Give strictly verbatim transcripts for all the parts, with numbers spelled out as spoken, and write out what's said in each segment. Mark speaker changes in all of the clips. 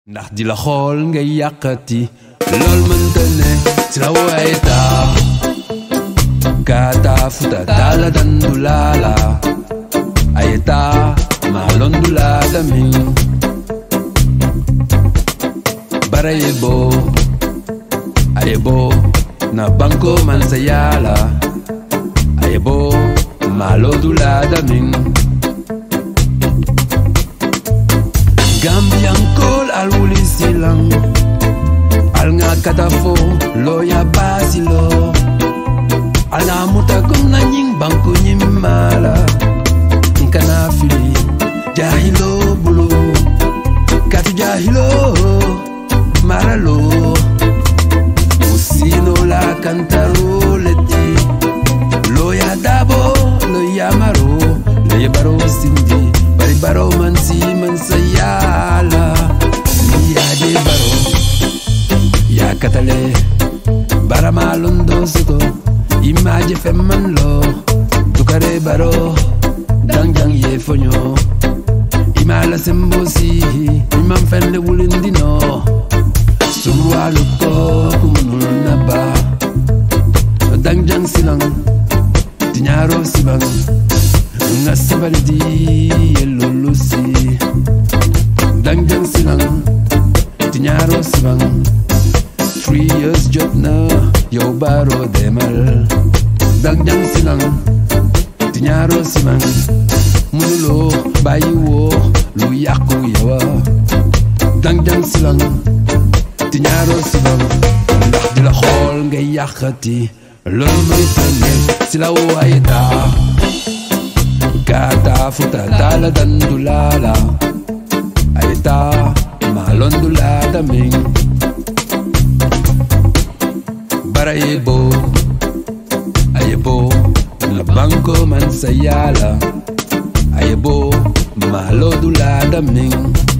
Speaker 1: ndax di la xool ngay yàqati lool mënta ne ci la waaye taa kata futa tala dandu lala ayeta malondu la dami barayebo ayebo na banko mansayala ayebo malondu la dami Gambian kol al wuli silang al nga katafo lo ya basilo al nga muta kum na nying banko nyimala nkana fili jahilo bulo katu jahilo maralo usino la kantaro leti lo ya dabo lo ya maro lo ya baro sindi bari baro mansi mansayala ya de baro ya katale barama londo soto imaje femman lo tukare baro dangjang ye fonyo imala sembosi imam felle wulindino surwalu ko kumunul naba dangjang silang tinyaro sibang nga sabaldi yelolusi dangjang silang tinyaro sibang three years job na yo baro demal dangjang silang tinyaro sibang munulo bayiwo lu yakku yawa dangjang silang tinyaro sibang ndax di la xool ngay yàqati loolu may tane si la wayta kata futa tala dandu lala ayeta malondu la daming barayebo ayebo la banko mansayala ayebo malondu la daming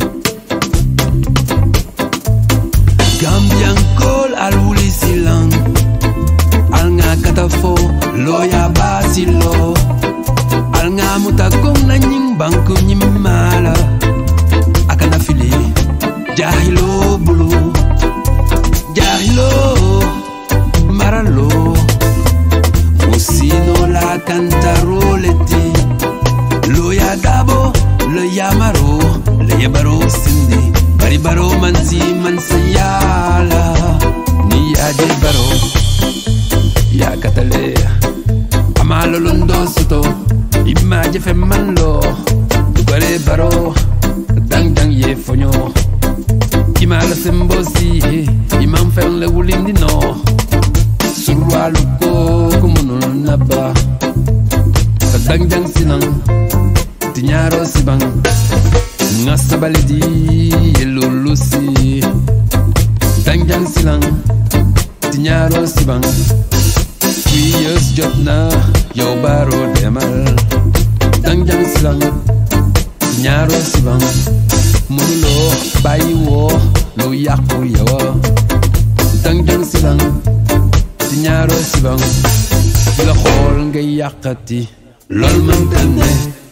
Speaker 1: Gambian kol al wuli silang al nga katafo lo ya basilo al nga muta kong na nying banko nyimala akana fili jahilo bulu jahilo maralo musino la kantaro leti lo ya dabo lo ya maro le ya baro sindi bari baro mansi mansayala ni ya de baro ya katale amalo londo soto imaje femman lo tukare baro dang dang ye fonyo imala sembosi imam felle wulindi no surwalu ko kumunul naba dang dang sinang tinyaro sibang nga sabaldi yelolusi dang dang sinang tinyaro sibang three years job na yo baro demal dangjang silang nyaro sibang munulo bayiwo lo yakku yawa dangjang silang nyaro sibang la xool ngay yàqati lol man tane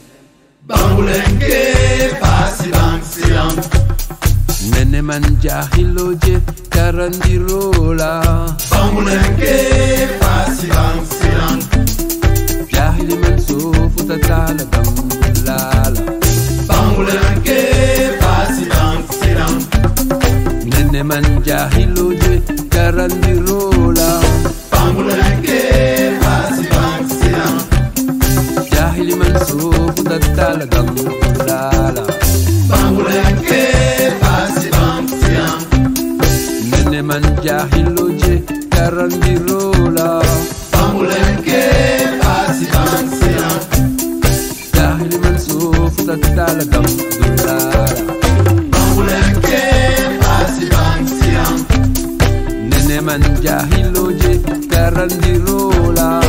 Speaker 2: bangulenge pasibang silang
Speaker 1: nene man jahilo je karandirola
Speaker 2: bangulenge pasibang silang
Speaker 1: jahili man so futa tala lala
Speaker 2: bangulenge pasibang silang
Speaker 1: nene man jahilo je karandirola
Speaker 2: bangulenge pasibang silang
Speaker 1: jahili man so futa tala lala
Speaker 2: bangulenge pasibang silang
Speaker 1: nene man jahilo je karandirola
Speaker 2: bangulenge pasibang silang
Speaker 1: jahili man so futa tala lala
Speaker 2: bangulenge pasibang silang
Speaker 1: nene man jahilo je karandirola